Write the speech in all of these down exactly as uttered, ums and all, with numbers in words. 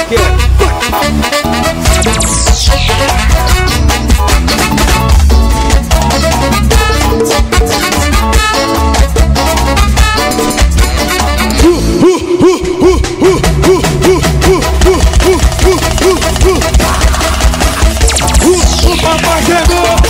Relíquia. O papai chegou.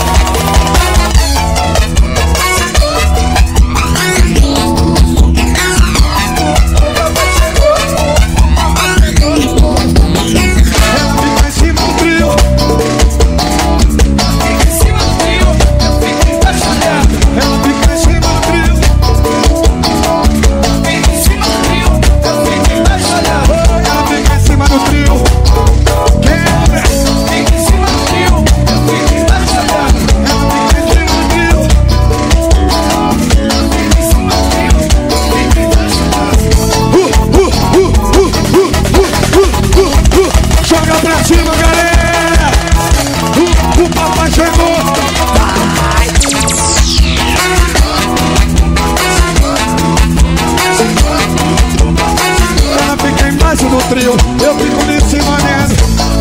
Eu fico me cima olhando.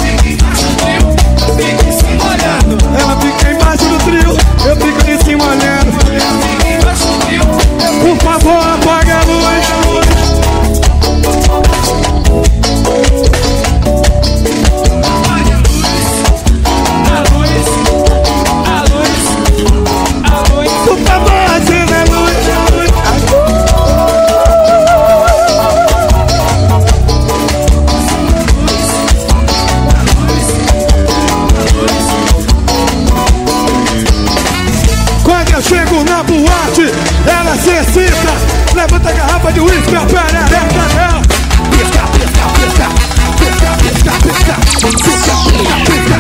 Ela fica embaixo do trio. Eu fico de cima olhando. Por favor, apaga a luz. A luz, a luz, a luz. Por favor, acenda a luz. Eu chego na boate, ela se excita. Levanta a garrafa de uísque, a perereca dela. Pisca, pisca, pisca. Pisca, pisca, pisca. Pisca, pisca, pisca.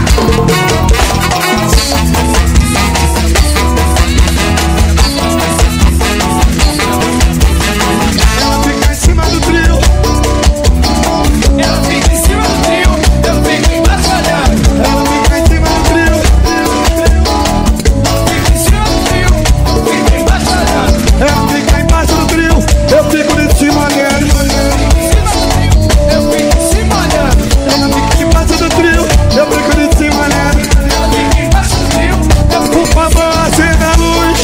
Ela fica em cima do trio. Ela fica em cima do trio. Eu fico embaixo olhando. Ela fica em cima do trio. Ela fica embaixo do trio, eu fico de cima olhando. Eu fico de cima olhando. Ela fica embaixo do trio, eu fico de cima olhando. Ela fica embaixo do trio. Por favor, acenda a luz.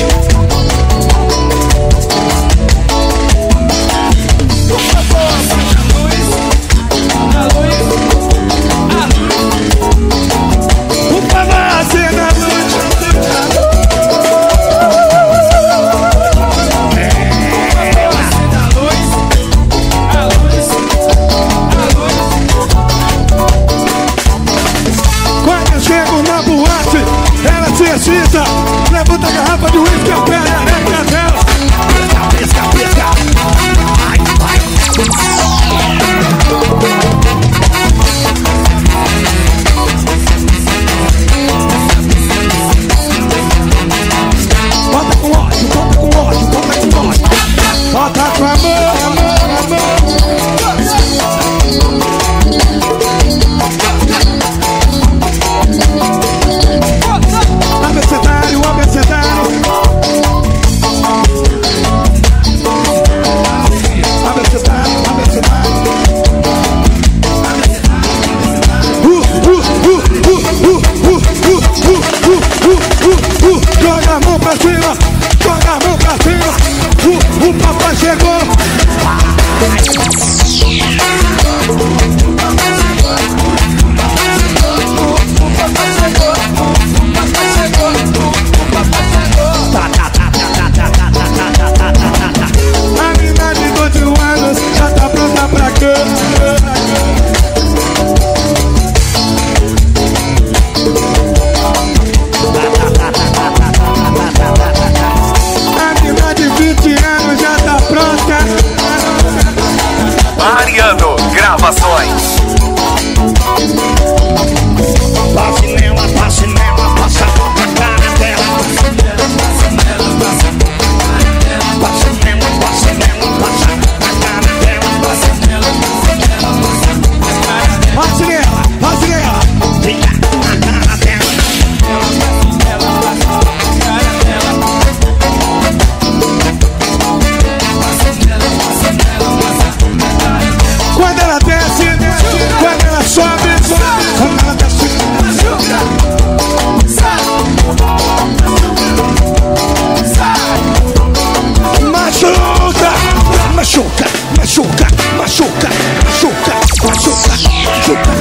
Por favor, acenda a luz. A luz, a luz. Por favor, acenda a luz. Excita, levanta a garrafa de uísque, a perereca dela. Pisca, pisca, pisca. Ai, ai. Bota com ódio, bota com ódio, bota com ódio. Bota com amor, amor, amor. Abecedário, abecedário. Abecedário, abecedário. Uh, uh, uh, uh, uh, uh, uh, uh, uh, uh, uh. Joga a mão pra cima, joga a mão pra cima. Uh, o papai chegou. A menina de doze anos já tá pronta pra cama. A menina de vinte anos já tá pronta. Mariano, gravações. Passe nela, passe nela, passa a mão pra cara dela. Passe nela, passe nela, passa a cara dela. Passe nela, passe nela, passe nela. Fica na cara dela. Quando ela desce, machuca, machuca, machuca, machuca, machuca,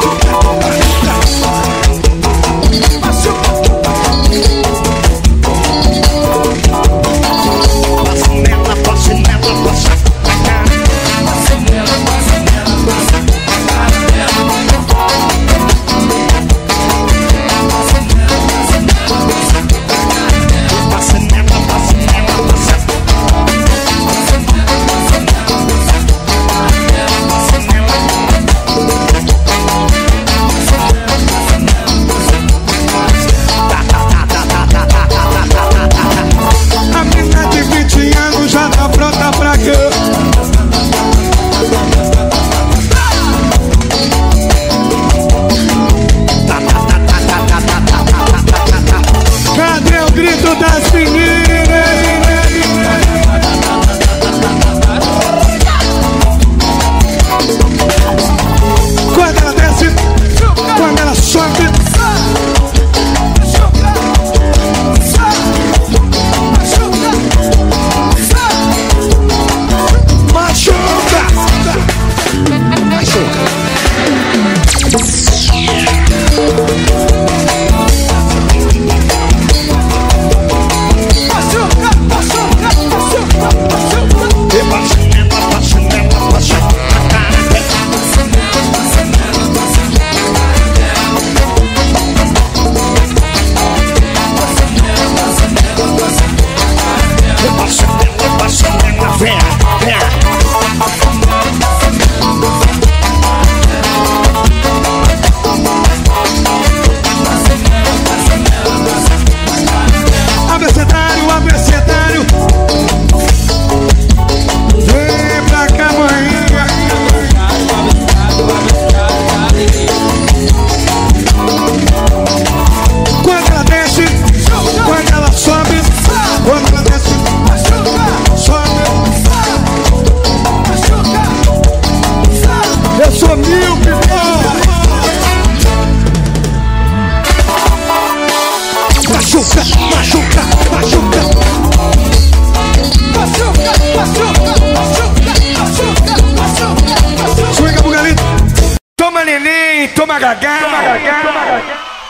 Toma gagá, toma gagá, toma gagá.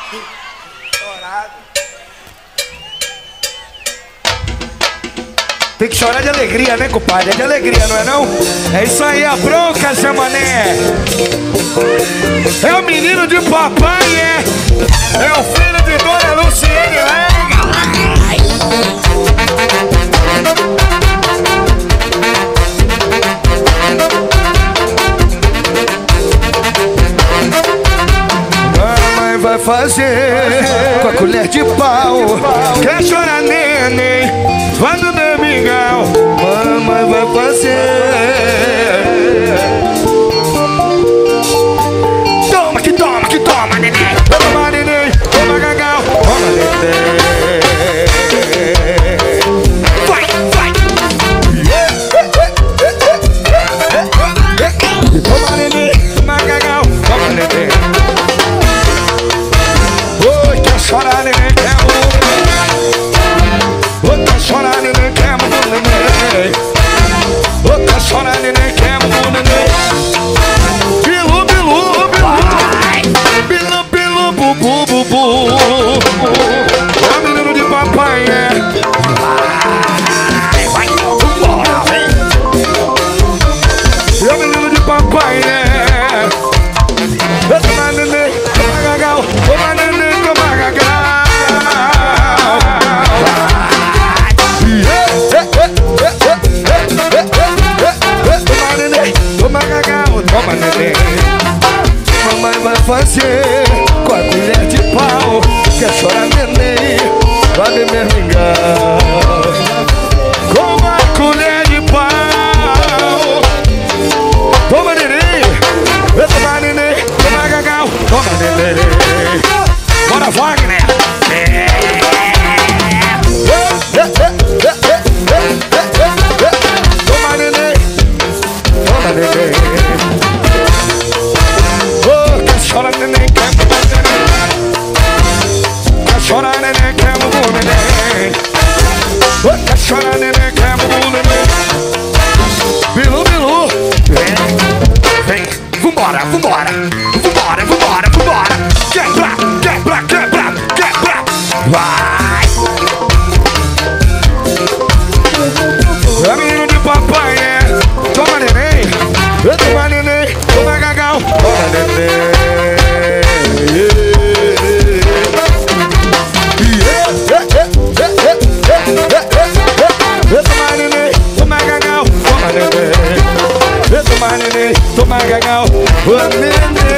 Tem que chorar de alegria, né, compadre? É de alegria, não é não? É isso aí, Abronkka, Zé Mané. É o menino de papai, é. É o filho de Dona Luciene, é. Mamãe vai fazer com a colher de pau. Quer chorar, neném? Vai no domingão. Mamãe vai fazer. Toma que toma, que toma, neném. Toma, neném. Toma, gagão. Toma, neném. Vai, vai. Toma, neném. Toma, gagão. Toma, neném. Oi, quer chorar, neném? Quer oi, quer chorar, neném? Quer neném. Oi, quer chorar, neném? Quer neném. Bilu, bilu, bilu. Bilu, bilu, bu, bu, bu, bu. É o menino de papai, é. Vai, bora, vem. É o menino de papai, é. Toma, neném. Toma, gagão. Toma, neném. Toma, gagão. Toma, gagão, toma, neném. Mamãe vai fazer com a colher de pau. Quer chorar, neném? Vai beber mingau. Com a colher de pau. Toma, neném. Toma, neném. Toma, gagão. Toma, neném. Bora, Wagner. Toma, neném. Toma, neném. Oh, quer chorar, neném, quer Cacau, o neném.